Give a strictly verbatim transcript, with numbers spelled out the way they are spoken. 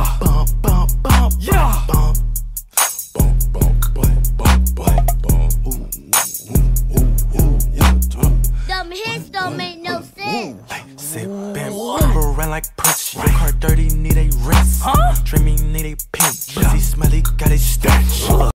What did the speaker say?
Yeah. Bump, bump, bump, yeah. Bump. Bump, bump, bump, bump, bump, bump. Ooh, ooh, ooh, ooh, yeah. Them hits don't make no sense. Hey, sip and pop around like Prince. Your car dirty, need a rinse. Huh? Dreamy, need a pimp. Pussy smelly, got it.